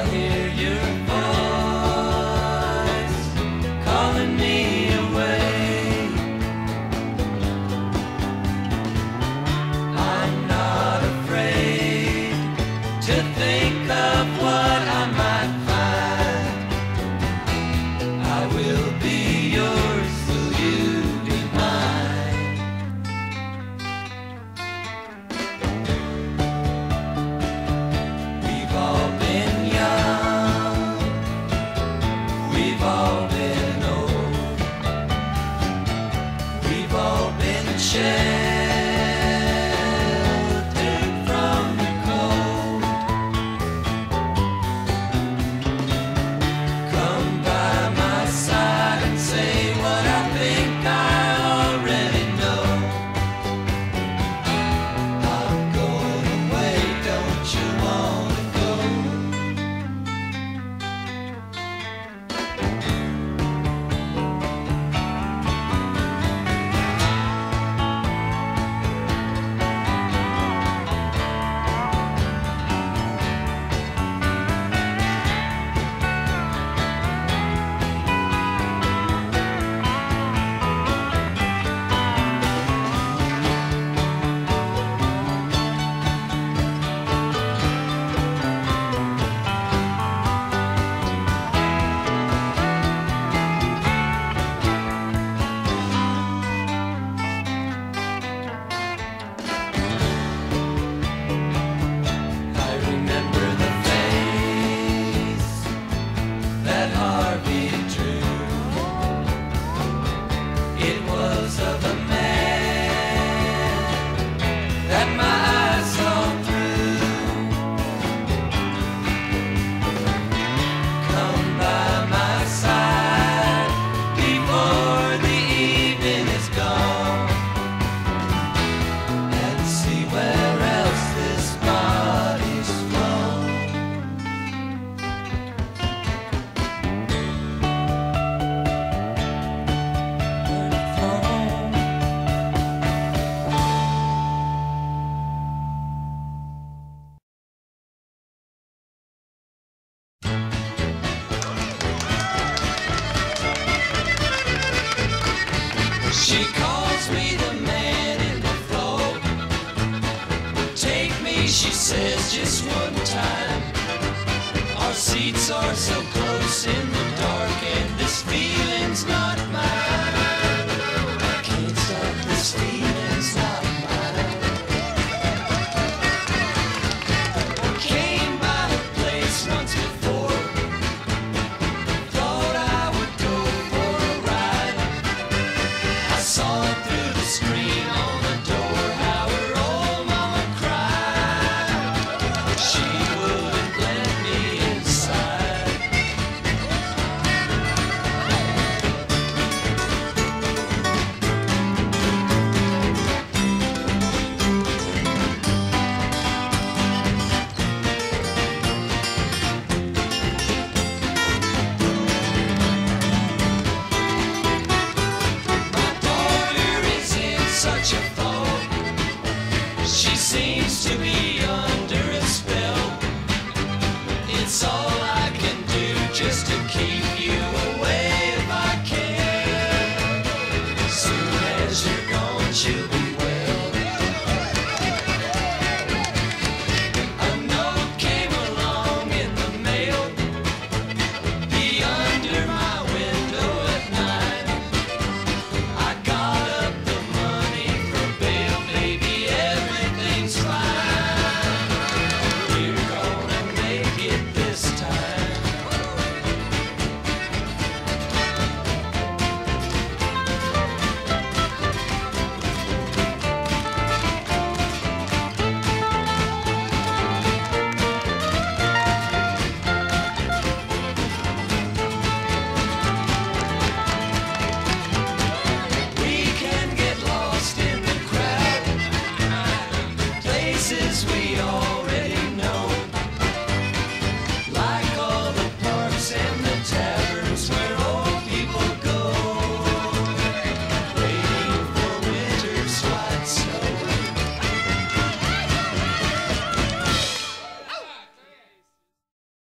hear your voice calling me away. I'm not afraid to think of what I might find. I will be yours, will you be mine? We've all been young, we've all been old, we've all been sheltered from the cold. Come by my side and say what I think I already know. I'm going away, don't you wanna go? I remember the face that Harvey drew. It was of a man that my eyes saw through. Come by my side before the evening is gone, and see where else this body's flown. She calls me the man in the floor. Take me, she says, just one time. Our seats are so close in the dark, and this feeling's not mine. I can't stop, this feeling's not mine. I came by the place once before. Thought I would go for a ride. I saw it through the screen on the door, how her old mama cried. She wouldn't let me inside. My daughter is in such a fog. She seems to be under a spell. It's all